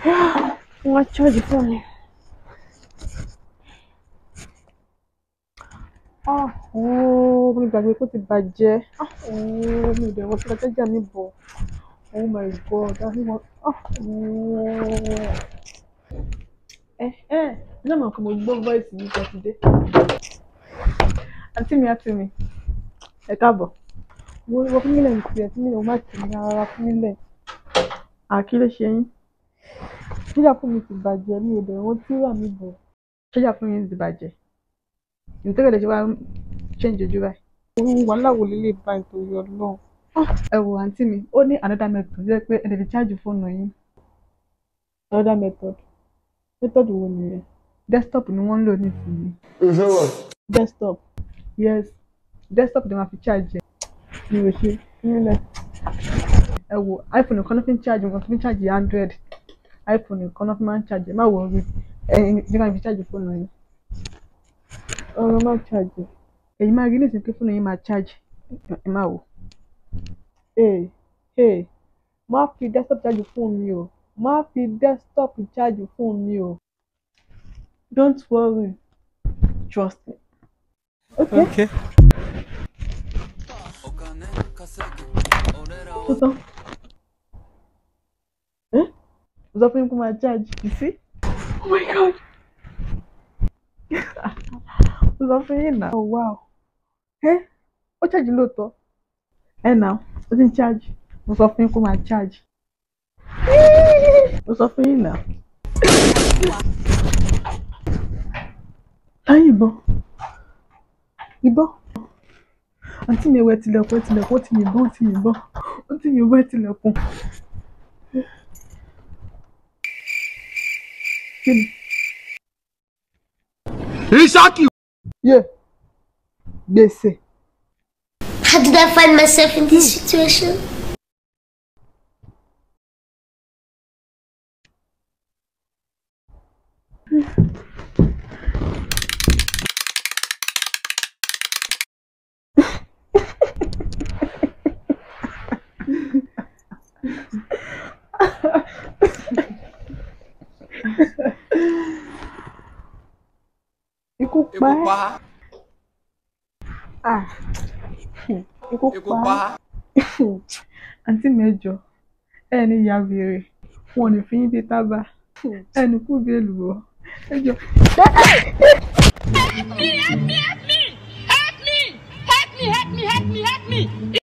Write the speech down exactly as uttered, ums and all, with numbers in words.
Wọ́n charge fún mi. Ah, oh, mi gbàgbé kó ti bàjẹ́. Ah, oh, mi ò dẹ̀ wọ́n tí wọ́n jà mí bọ̀. Oh my God, that is what. Ah, oh. Eh, eh, no man come with both voice in today. Auntie mi, auntie mi. Ẹ káàbọ̀. Mo wọ fún mi lẹ́yìn tí ẹ tí mi ò má tì mí rárá fún mi lẹ̀. Àkí ló ṣe yín. Ṣéjà fún mi ti bàjẹ́, mi ò dẹ̀ wọ́n tí wà mí bọ̀. Ṣéjà fún mi ti bàjẹ́. Nítorí ẹ̀dẹ̀ ṣe wá change ojú báyìí. Òun wàhálà wò lélẹ̀ báyìí torí Ọlọ́run. Ẹ wo àǹtí mi, ó ní another method jẹ́ pé ẹ̀dẹ̀ fi charge fóònù yín. Another method. Method wo nìyẹn? Desktop ni wọ́n ń lò nísìnyí. Desktop. Yes. Desktop ni wọ́n fi charge ẹ̀. Mi ò ṣe nílẹ̀. Ẹ wo iPhone nìkan ló fi ń charge, wọ́n fi ń charge Android. iPhone nìkan ló fi máa ń charge. Má wọ̀ rí. Ẹ̀yin nígbà fi charge fóònù yín. Ọ̀rọ̀ máa charge. Èyí máa rí nísìnyí pé fóònù yín máa charge. Ẹ má wò. Ee, ee, má fi desktop charge fóònù mi o. Má fi desktop charge fóònù mi o. Don't worry. Trust me. Okay. Okay. Tutan. Eh? Vous avez pris ma charge ici? Oh my God. Vous avez fait là. Oh wow. Eh? O charge l'auto. Eh now, vous in charge. Vous avez pris ma charge. Vous avez fait là. Ah, il bon. Il bon. Àǹtí mi wẹ̀ tilẹ̀kùn ẹ̀ tilẹ̀kùn ó ti yìnbọn ó ti yìnbọn ó ti yìnbọn ẹ̀ tilẹ̀kùn. Kí ni? Isaki! Yé! Gbèsè. How did I find myself in this situation? Ikú pa. Ah. Ikú pa. Àǹtí mi ẹ jọ̀ọ́, ẹ ní ìyá wèrè, wọn ò ní fi yín bí tábà, ẹ ní kú bí èlùbọ́, ẹ jọ̀ọ́.